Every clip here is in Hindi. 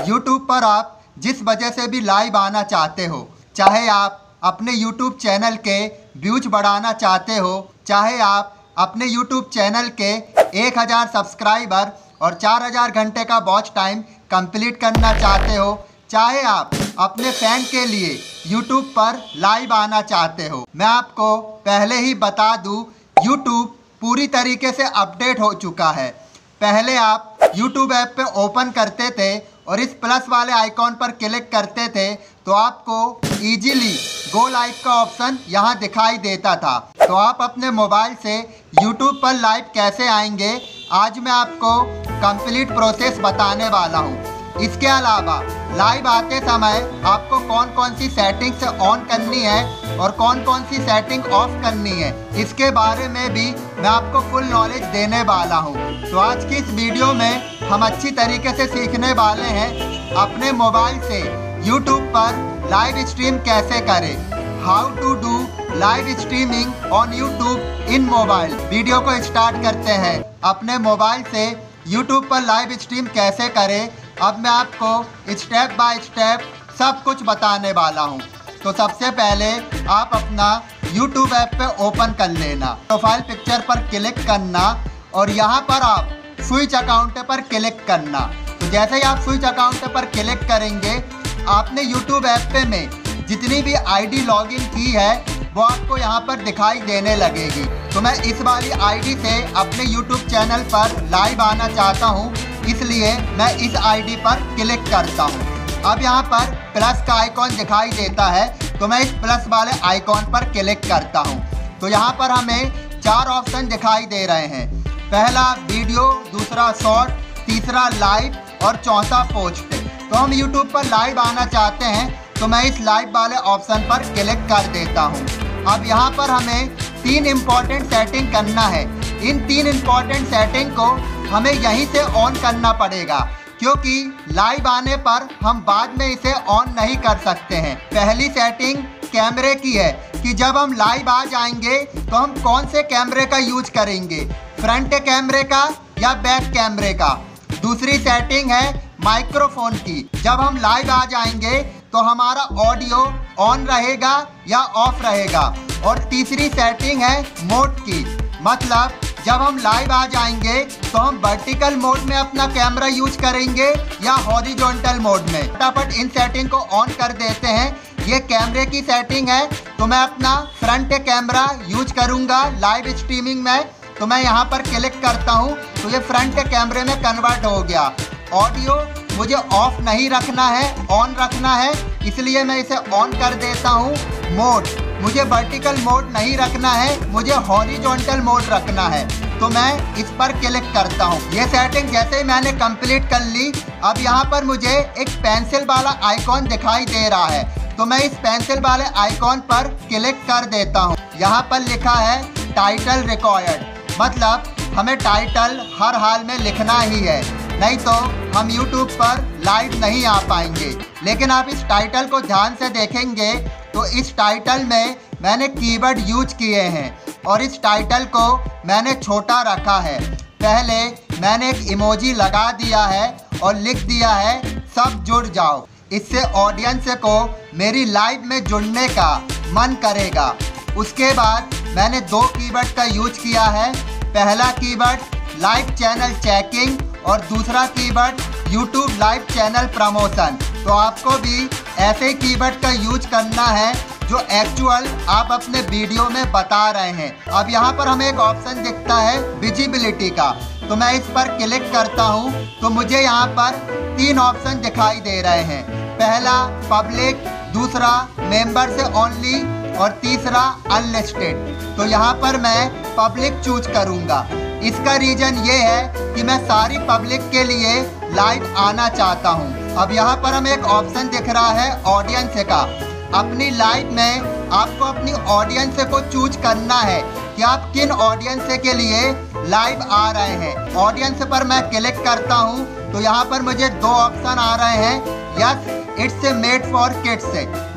YouTube पर आप जिस वजह से भी लाइव आना चाहते हो, चाहे आप अपने YouTube चैनल के व्यूज बढ़ाना चाहते हो, चाहे आप अपने YouTube चैनल के 1000 सब्सक्राइबर और 4000 घंटे का वॉच टाइम कंप्लीट करना चाहते हो, चाहे आप अपने फैन के लिए YouTube पर लाइव आना चाहते हो। मैं आपको पहले ही बता दूं, YouTube पूरी तरीके से अपडेट हो चुका है। पहले आप YouTube ऐप पे ओपन करते थे और इस प्लस वाले आइकॉन पर क्लिक करते थे तो आपको इजीली गो लाइव का ऑप्शन यहाँ दिखाई देता था। तो आप अपने मोबाइल से YouTube पर लाइव कैसे आएंगे, आज मैं आपको कंप्लीट प्रोसेस बताने वाला हूँ। इसके अलावा लाइव आते समय आपको कौन कौन सी सेटिंग्स ऑन करनी है और कौन कौन सी सेटिंग ऑफ करनी है, इसके बारे में भी मैं आपको फुल नॉलेज देने वाला हूं। तो आज की इस वीडियो में हम अच्छी तरीके से सीखने वाले हैं अपने मोबाइल से YouTube पर लाइव स्ट्रीम कैसे करें, how to do live streaming on YouTube in mobile. Video को स्टार्ट करते हैं। अपने मोबाइल से YouTube पर लाइव स्ट्रीम कैसे करें, अब मैं आपको स्टेप बाय स्टेप सब कुछ बताने वाला हूं। तो सबसे पहले आप अपना YouTube ऐप पे ओपन कर लेना, प्रोफाइल पिक्चर पर क्लिक करना और यहां पर आप स्विच अकाउंट पर क्लिक करना। तो जैसे ही आप स्विच अकाउंट पर क्लिक करेंगे, आपने YouTube ऐप पे में जितनी भी आईडी लॉगिन की है वो आपको यहाँ पर दिखाई देने लगेगी। तो मैं इस वाली आईडी से अपने YouTube चैनल पर लाइव आना चाहता हूँ, इसलिए मैं इस आईडी पर क्लिक करता हूँ। अब यहाँ पर प्लस का आइकॉन दिखाई देता है तो मैं इस प्लस वाले आइकॉन पर क्लिक करता हूँ। तो यहाँ पर हमें 4 ऑप्शन दिखाई दे रहे हैं। पहला वीडियो, दूसरा शॉर्ट, तीसरा लाइव और चौथा पोस्ट। तो हम YouTube पर लाइव आना चाहते हैं तो मैं इस लाइव वाले ऑप्शन पर क्लिक कर देता हूँ। अब यहाँ पर हमें 3 इम्पॉर्टेंट सेटिंग करना है। इन 3 इम्पॉर्टेंट सेटिंग को हमें यहीं से ऑन करना पड़ेगा, क्योंकि लाइव आने पर हम बाद में इसे ऑन नहीं कर सकते हैं। पहली सेटिंग कैमरे की है कि जब हम लाइव आ जाएंगे तो हम कौन से कैमरे का यूज करेंगे, फ्रंट कैमरे का या बैक कैमरे का। दूसरी सेटिंग है माइक्रोफोन की, जब हम लाइव आ जाएंगे तो हमारा ऑडियो ऑन रहेगा या ऑफ रहेगा। और तीसरी सेटिंग है मोड की, मतलब जब हम लाइव आ जाएंगे तो हम वर्टिकल मोड में अपना कैमरा यूज करेंगे या हॉरिजॉन्टल मोड में। फटाफट इन सेटिंग को ऑन कर देते हैं। ये कैमरे की सेटिंग है तो मैं अपना फ्रंट कैमरा यूज करूंगा लाइव स्ट्रीमिंग में। तो मैं यहाँ पर क्लिक करता हूँ तो ये फ्रंट कैमरे में कन्वर्ट हो गया। ऑडियो मुझे ऑफ नहीं रखना है, ऑन रखना है, इसलिए मैं इसे ऑन कर देता हूँ। मोड मुझे वर्टिकल मोड नहीं रखना है, मुझे हॉरिजॉन्टल मोड रखना है, तो मैं इस पर क्लिक करता हूँ। ये सेटिंग जैसे ही मैंने कंप्लीट कर ली, अब यहाँ पर मुझे एक पेंसिल वाला आइकॉन दिखाई दे रहा है तो मैं इस पेंसिल वाले आइकॉन पर क्लिक कर देता हूँ। यहाँ पर लिखा है टाइटल रिक्वायर्ड, मतलब हमें टाइटल हर हाल में लिखना ही है, नहीं तो हम YouTube पर लाइव नहीं आ पाएंगे। लेकिन आप इस टाइटल को ध्यान से देखेंगे तो इस टाइटल में मैंने कीवर्ड यूज किए हैं और इस टाइटल को मैंने छोटा रखा है। पहले मैंने एक इमोजी लगा दिया है और लिख दिया है सब जुड़ जाओ। इससे ऑडियंस को मेरी लाइव में जुड़ने का मन करेगा। उसके बाद मैंने 2 कीवर्ड का यूज किया है। पहला कीवर्ड लाइव चैनल चेकिंग और दूसरा keyword YouTube live channel promotion. तो आपको भी ऐसे कीवर्ड का यूज करना है जो एक्चुअल आप अपने वीडियो में बता रहे हैं। अब यहाँ पर हमें एक ऑप्शन दिखता है विजिबिलिटी का, तो मैं इस पर क्लिक करता हूँ तो मुझे यहाँ पर 3 ऑप्शन दिखाई दे रहे हैं। पहला पब्लिक, दूसरा मेंबर से ओनली और तीसरा अनलिस्टेड। तो यहाँ पर मैं पब्लिक चूज करूँगा। इसका रीज़न ये है कि मैं सारी पब्लिक के लिए लाइव आना चाहता हूँ। अब यहाँ पर हमें एक ऑप्शन दिख रहा है ऑडियंस का। अपनी लाइव में आपको अपनी ऑडियंस को चूज करना है कि आप किन ऑडियंस के लिए लाइव आ रहे हैं। ऑडियंस पर मैं क्लिक करता हूँ तो यहाँ पर मुझे 2 ऑप्शन आ रहे हैं। Yes, it's made for kids,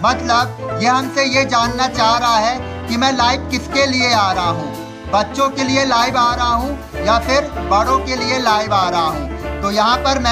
मतलब ये हमसे ये जानना चाह रहा है कि मैं लाइव किसके लिए आ रहा हूँ, बच्चों के लिए लाइव आ रहा हूँ या फिर बड़ों के लिए लाइव आ रहा हूँ। तो यहाँ पर मैं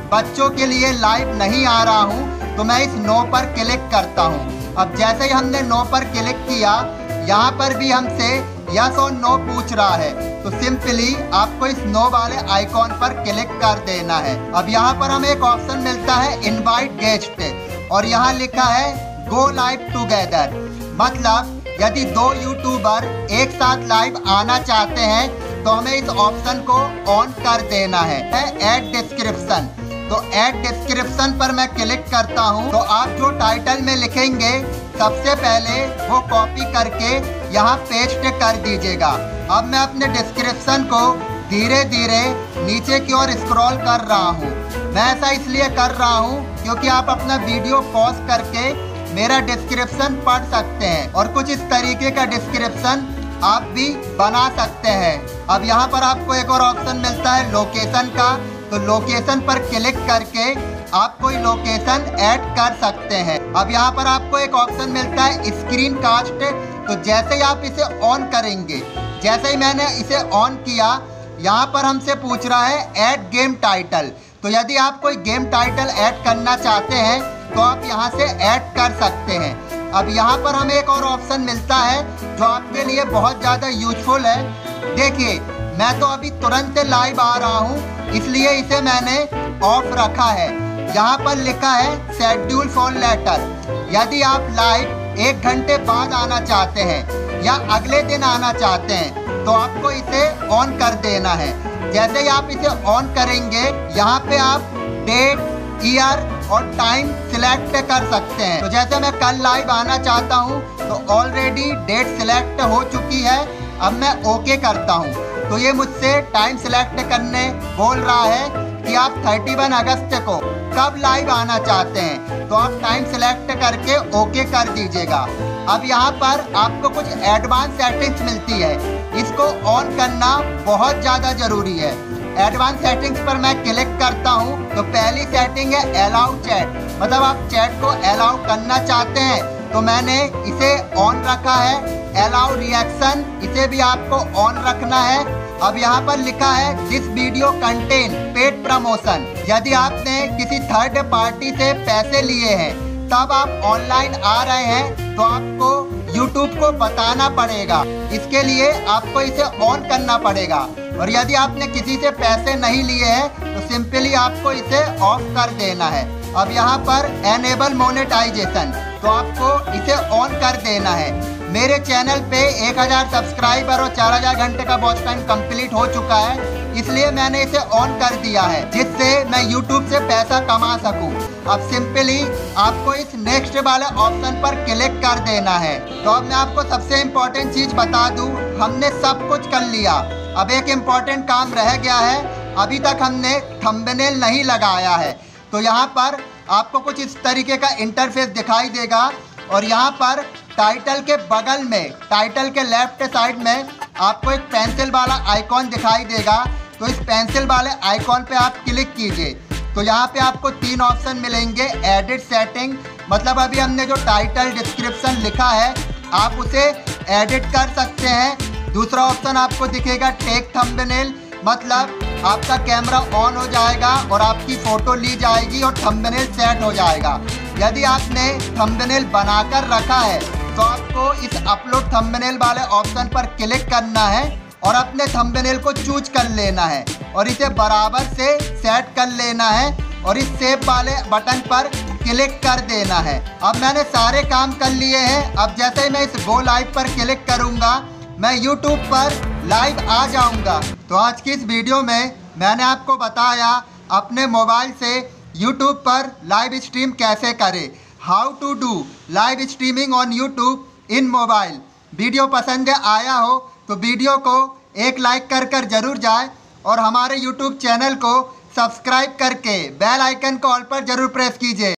बच्चों के लिए लाइव नहीं आ रहा हूँ, तो मैं इस नो पर क्लिक करता हूँ। अब जैसे ही हमने नो पर क्लिक किया, यहाँ पर भी हमसे यस और नो पूछ रहा है, तो सिंपली आपको इस नो वाले आइकॉन पर क्लिक कर देना है। अब यहाँ पर हमें एक ऑप्शन मिलता है इनवाइट गेस्ट, और यहाँ लिखा है गो लाइव टुगेदर। मतलब यदि दो यूट्यूबर एक साथ लाइव आना चाहते हैं तो हमें इस ऑप्शन को ऑन कर देना है। ऐड डिस्क्रिप्शन, तो ऐड डिस्क्रिप्शन पर मैं क्लिक करता हूँ। तो आप जो टाइटल में लिखेंगे सबसे पहले वो कॉपी करके यहाँ पेस्ट कर दीजिएगा। अब मैं अपने डिस्क्रिप्शन को धीरे धीरे नीचे की ओर स्क्रॉल कर रहा हूँ। मैं ऐसा इसलिए कर रहा हूँ क्योंकि आप अपना वीडियो पॉज करके मेरा डिस्क्रिप्शन पढ़ सकते हैं, और कुछ इस तरीके का डिस्क्रिप्शन आप भी बना सकते हैं। अब यहाँ पर आपको एक और ऑप्शन मिलता है लोकेशन का, तो लोकेशन पर क्लिक करके आप कोई लोकेशन ऐड कर सकते हैं। अब यहाँ पर आपको एक ऑप्शन मिलता है स्क्रीन कास्ट, तो जैसे ही आप इसे ऑन करेंगे, जैसे ही मैंने इसे ऑन किया, यहाँ पर हमसे पूछ रहा है ऐड गेम टाइटल। तो यदि आप कोई गेम टाइटल ऐड करना चाहते हैं तो आप यहाँ से ऐड कर सकते हैं। अब यहाँ पर हमें एक और ऑप्शन मिलता है जो आपके लिए बहुत ज़्यादा यूजफुल है। देखिए, मैं तो अभी तुरंत लाइव आ रहा हूँ, इसलिए इसे मैंने ऑफ रखा है। यहाँ पर लिखा है शेड्यूल फॉर लेटर। यदि आप लाइव 1 घंटे बाद आना चाहते हैं या अगले दिन आना चाहते हैं तो आपको इसे ऑन कर देना है। जैसे ही आप इसे ऑन करेंगे, यहाँ पे आप डेट, ईयर और टाइम सिलेक्ट कर सकते हैं। तो जैसे मैं कल लाइव आना चाहता हूँ तो ऑलरेडी डेट सिलेक्ट हो चुकी है। अब मैं ओके करता हूँ, तो ये मुझसे टाइम सिलेक्ट करने बोल रहा है कि आप 31 अगस्त को कब लाइव आना चाहते हैं, तो आप टाइम सिलेक्ट करके ओके कर दीजिएगा। अब यहाँ पर आपको कुछ एडवांस सेटिंग्स मिलती है, इसको ऑन करना बहुत ज़्यादा ज़रूरी है। एडवांस सेटिंग्स पर मैं क्लिक करता हूँ, तो पहली सेटिंग है अलाउ चैट, मतलब आप चैट को अलाउ करना चाहते हैं, तो मैंने इसे ऑन रखा है। अलाउ रिएक्शन, इसे भी आपको ऑन रखना है। अब यहाँ पर लिखा है this video contain paid promotion. यदि आपने किसी थर्ड पार्टी से पैसे लिए हैं तब आप ऑनलाइन आ रहे हैं तो आपको YouTube को बताना पड़ेगा, इसके लिए आपको इसे ऑन करना पड़ेगा। और यदि आपने किसी से पैसे नहीं लिए हैं तो सिंपली आपको इसे ऑफ कर देना है। अब यहाँ पर एनेबल मोनेटाइजेशन, तो आपको इसे ऑन कर देना है। मेरे चैनल पे 1000 सब्सक्राइबर और 4000 घंटे का वॉच टाइम कंप्लीट हो चुका है, इसलिए मैंने इसे ऑन कर दिया है, जिससे मैं YouTube से पैसा कमा सकूं। अब सिंपली आपको इस नेक्स्ट वाले ऑप्शन पर क्लिक कर देना है। तो अब मैं आपको सबसे इम्पोर्टेंट चीज़ बता दूं, हमने सब कुछ कर लिया। अब एक इम्पॉर्टेंट काम रह गया है, अभी तक हमने थंबनेल नहीं लगाया है। तो यहाँ पर आपको कुछ इस तरीके का इंटरफेस दिखाई देगा, और यहाँ पर टाइटल के बगल में, टाइटल के लेफ्ट साइड में आपको एक पेंसिल वाला आइकॉन दिखाई देगा। तो इस पेंसिल वाले आइकॉन पे आप क्लिक कीजिए, तो यहाँ पे आपको 3 ऑप्शन मिलेंगे। एडिट सेटिंग, मतलब अभी हमने जो टाइटल डिस्क्रिप्शन लिखा है आप उसे एडिट कर सकते हैं। दूसरा ऑप्शन आपको दिखेगा टेक थंबनेल, मतलब आपका कैमरा ऑन हो जाएगा और आपकी फ़ोटो ली जाएगी और थंबनेल सेट हो जाएगा। यदि आपने थंबनेल बनाकर रखा है तो आपको इस अपलोड थंबनेल वाले ऑप्शन पर क्लिक करना है और अपने थंबनेल को चूज कर लेना है और इसे बराबर से सेट कर लेना है और इस सेव वाले बटन पर क्लिक कर देना है। अब मैंने सारे काम कर लिए हैं। अब जैसे ही मैं इस गो लाइव पर क्लिक करूंगा, मैं YouTube पर लाइव आ जाऊंगा। तो आज की इस वीडियो में मैंने आपको बताया अपने मोबाइल से YouTube पर लाइव स्ट्रीम कैसे करें, how to do live streaming on YouTube in mobile. Video पसंद आया हो तो वीडियो को एक लाइक कर जरूर जाए और हमारे YouTube चैनल को सब्सक्राइब करके बेल आइकन को ऑल पर जरूर प्रेस कीजिए।